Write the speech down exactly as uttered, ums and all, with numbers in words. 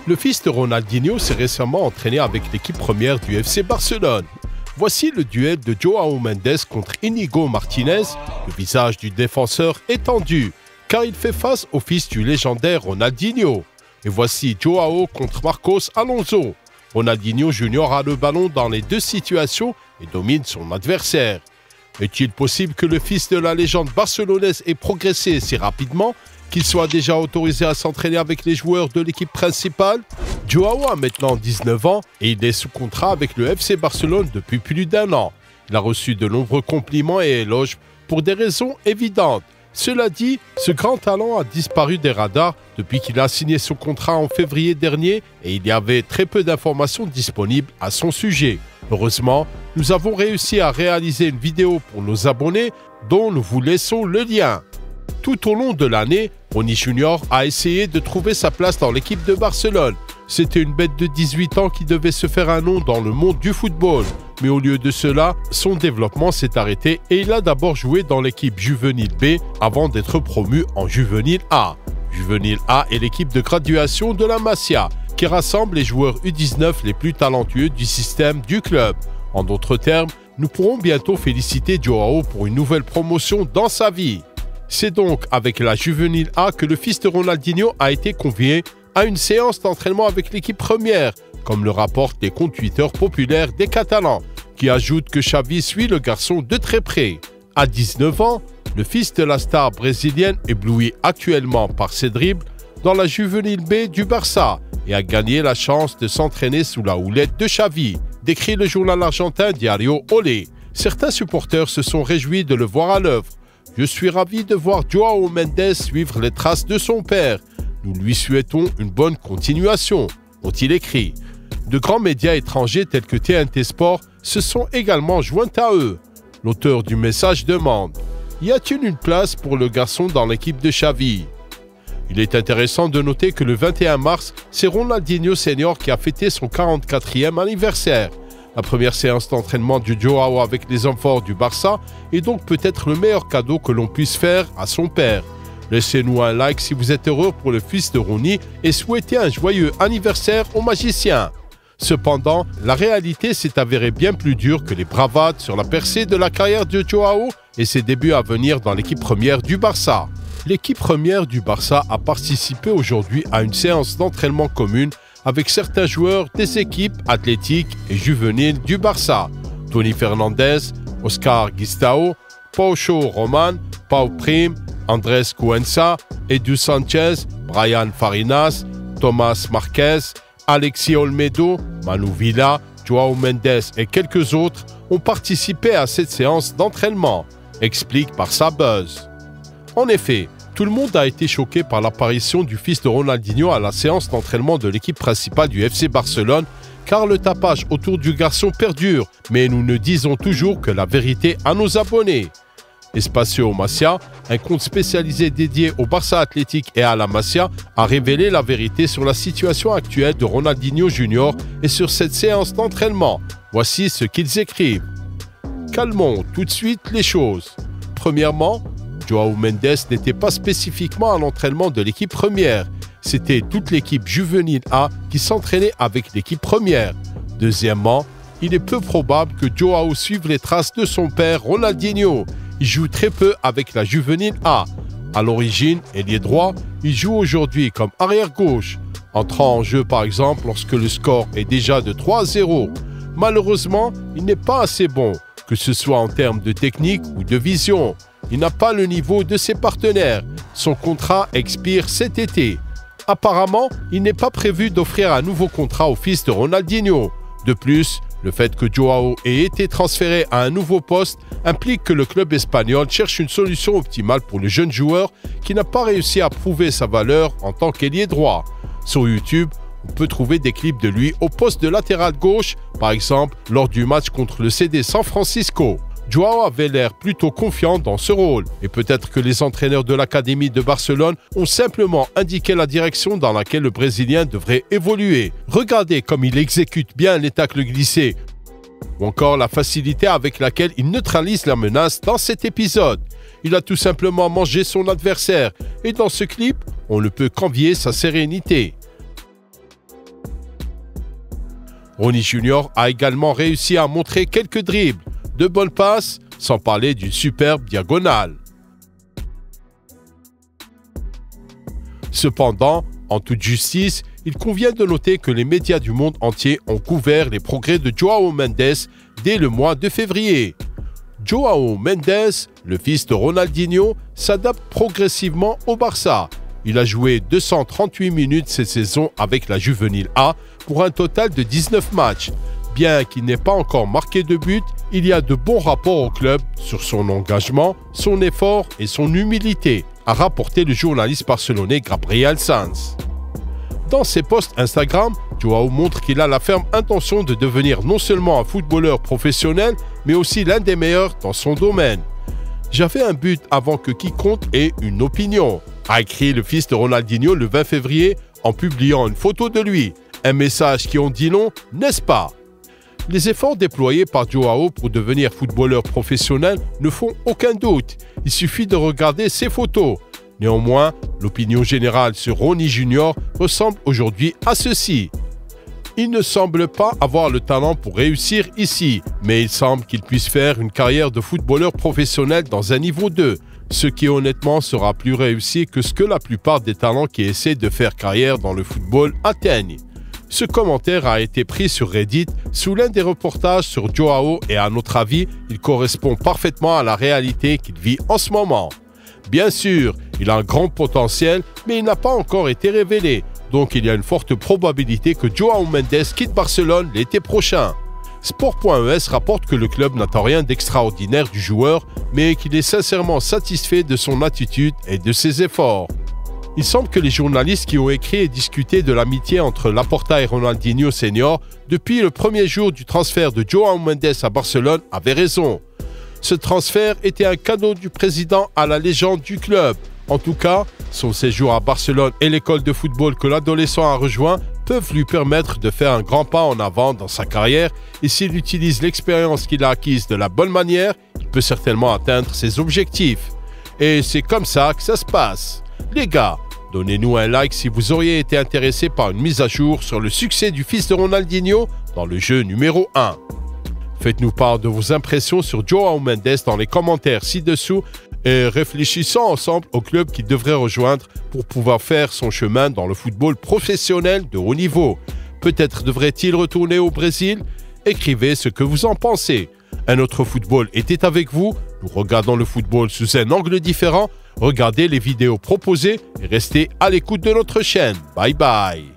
Le fils de Ronaldinho s'est récemment entraîné avec l'équipe première du F C Barcelone. Voici le duel de João Mendes contre Íñigo Martínez, le visage du défenseur étendu, car il fait face au fils du légendaire Ronaldinho. Et voici João contre Marcos Alonso. Ronaldinho Junior a le ballon dans les deux situations et domine son adversaire. Est-il possible que le fils de la légende barcelonaise ait progressé si rapidement qu'il soit déjà autorisé à s'entraîner avec les joueurs de l'équipe principale? João a maintenant dix-neuf ans et il est sous contrat avec le F C Barcelone depuis plus d'un an. Il a reçu de nombreux compliments et éloges pour des raisons évidentes. Cela dit, ce grand talent a disparu des radars depuis qu'il a signé son contrat en février dernier et il y avait très peu d'informations disponibles à son sujet. Heureusement, nous avons réussi à réaliser une vidéo pour nos abonnés dont nous vous laissons le lien. Tout au long de l'année, Ronny Junior a essayé de trouver sa place dans l'équipe de Barcelone. C'était une bête de dix-huit ans qui devait se faire un nom dans le monde du football. Mais au lieu de cela, son développement s'est arrêté et il a d'abord joué dans l'équipe Juvenile B avant d'être promu en Juvenile A. Juvenile A est l'équipe de graduation de la Masia, qui rassemble les joueurs U dix-neuf les plus talentueux du système du club. En d'autres termes, nous pourrons bientôt féliciter João pour une nouvelle promotion dans sa vie. C'est donc avec la Juvenile A que le fils de Ronaldinho a été convié à une séance d'entraînement avec l'équipe première, comme le rapportent les comptes Twitter populaires des Catalans, qui ajoutent que Xavi suit le garçon de très près. À dix-neuf ans, le fils de la star brésilienne ébloui actuellement par ses dribbles dans la Juvenile B du Barça et a gagné la chance de s'entraîner sous la houlette de Xavi, décrit le journal argentin Diario Olé. Certains supporters se sont réjouis de le voir à l'œuvre. Je suis ravi de voir João Mendes suivre les traces de son père. Nous lui souhaitons une bonne continuation, ont-ils écrit. De grands médias étrangers tels que T N T Sport se sont également joints à eux. L'auteur du message demande « Y a-t-il une place pour le garçon dans l'équipe de Xavi ?» Il est intéressant de noter que le vingt et un mars, c'est Ronaldinho Senior qui a fêté son quarante-quatrième anniversaire. La première séance d'entraînement du João avec les hommes forts du Barça est donc peut-être le meilleur cadeau que l'on puisse faire à son père. Laissez-nous un like si vous êtes heureux pour le fils de Ronny et souhaitez un joyeux anniversaire au magicien. Cependant, la réalité s'est avérée bien plus dure que les bravades sur la percée de la carrière de João et ses débuts à venir dans l'équipe première du Barça. L'équipe première du Barça a participé aujourd'hui à une séance d'entraînement commune avec certains joueurs des équipes athlétiques et juvéniles du Barça. Tony Fernandez, Oscar Gistao, Paucho Roman, Pau Prim, Andrés Cuenca, Edu Sanchez, Brian Farinas, Thomas Marquez, Alexis Olmedo, Manu Villa, João Mendes et quelques autres ont participé à cette séance d'entraînement, explique par sa buzz. En effet, tout le monde a été choqué par l'apparition du fils de Ronaldinho à la séance d'entraînement de l'équipe principale du F C Barcelone, car le tapage autour du garçon perdure, mais nous ne disons toujours que la vérité à nos abonnés. Espacio Masia, un compte spécialisé dédié au Barça Athlétique et à la Masia, a révélé la vérité sur la situation actuelle de Ronaldinho Junior et sur cette séance d'entraînement. Voici ce qu'ils écrivent. Calmons tout de suite les choses. Premièrement, João Mendes n'était pas spécifiquement à l'entraînement de l'équipe première. C'était toute l'équipe juvénile A qui s'entraînait avec l'équipe première. Deuxièmement, il est peu probable que João suive les traces de son père Ronaldinho. Il joue très peu avec la Juvenile A. À l'origine, ailier droit, il joue aujourd'hui comme arrière-gauche, entrant en jeu par exemple lorsque le score est déjà de trois à zéro. Malheureusement, il n'est pas assez bon, que ce soit en termes de technique ou de vision. Il n'a pas le niveau de ses partenaires. Son contrat expire cet été. Apparemment, il n'est pas prévu d'offrir un nouveau contrat au fils de Ronaldinho. De plus, le fait que João ait été transféré à un nouveau poste implique que le club espagnol cherche une solution optimale pour le jeune joueur qui n'a pas réussi à prouver sa valeur en tant qu'ailier droit. Sur YouTube, on peut trouver des clips de lui au poste de latéral gauche, par exemple lors du match contre le C D San Francisco. João avait l'air plutôt confiant dans ce rôle et peut-être que les entraîneurs de l'Académie de Barcelone ont simplement indiqué la direction dans laquelle le Brésilien devrait évoluer. Regardez comme il exécute bien les tacles glissés ou encore la facilité avec laquelle il neutralise la menace dans cet épisode. Il a tout simplement mangé son adversaire et dans ce clip, on ne peut qu'envier sa sérénité. Ronnie Junior a également réussi à montrer quelques dribbles, de bonnes passes, sans parler d'une superbe diagonale. Cependant, en toute justice, il convient de noter que les médias du monde entier ont couvert les progrès de João Mendes dès le mois de février. João Mendes, le fils de Ronaldinho, s'adapte progressivement au Barça. Il a joué deux cent trente-huit minutes cette saison avec la Juvenile A pour un total de dix-neuf matchs. Bien qu'il n'ait pas encore marqué de but, il y a de bons rapports au club sur son engagement, son effort et son humilité, a rapporté le journaliste barcelonais Gabriel Sanz. Dans ses posts Instagram, João montre qu'il a la ferme intention de devenir non seulement un footballeur professionnel, mais aussi l'un des meilleurs dans son domaine. « J'avais un but avant que quiconque ait une opinion », a écrit le fils de Ronaldinho le vingt février en publiant une photo de lui. Un message qui en dit long, n'est-ce pas? Les efforts déployés par João pour devenir footballeur professionnel ne font aucun doute. Il suffit de regarder ses photos. Néanmoins, l'opinion générale sur Ronnie Junior ressemble aujourd'hui à ceci. Il ne semble pas avoir le talent pour réussir ici, mais il semble qu'il puisse faire une carrière de footballeur professionnel dans un niveau deux, ce qui honnêtement sera plus réussi que ce que la plupart des talents qui essaient de faire carrière dans le football atteignent. Ce commentaire a été pris sur Reddit sous l'un des reportages sur João et à notre avis, il correspond parfaitement à la réalité qu'il vit en ce moment. Bien sûr, il a un grand potentiel, mais il n'a pas encore été révélé, donc il y a une forte probabilité que João Mendes quitte Barcelone l'été prochain. Sport point E S rapporte que le club n'attend rien d'extraordinaire du joueur, mais qu'il est sincèrement satisfait de son attitude et de ses efforts. Il semble que les journalistes qui ont écrit et discuté de l'amitié entre Laporta et Ronaldinho Senior depuis le premier jour du transfert de João Mendes à Barcelone avaient raison. Ce transfert était un cadeau du président à la légende du club. En tout cas, son séjour à Barcelone et l'école de football que l'adolescent a rejoint peuvent lui permettre de faire un grand pas en avant dans sa carrière et s'il utilise l'expérience qu'il a acquise de la bonne manière, il peut certainement atteindre ses objectifs. Et c'est comme ça que ça se passe. Les gars, donnez-nous un like si vous auriez été intéressé par une mise à jour sur le succès du fils de Ronaldinho dans le jeu numéro un. Faites-nous part de vos impressions sur João Mendes dans les commentaires ci-dessous et réfléchissons ensemble au club qu'il devrait rejoindre pour pouvoir faire son chemin dans le football professionnel de haut niveau. Peut-être devrait-il retourner au Brésil? Écrivez ce que vous en pensez. Un autre football était avec vous. Nous regardons le football sous un angle différent. Regardez les vidéos proposées et restez à l'écoute de notre chaîne. Bye bye.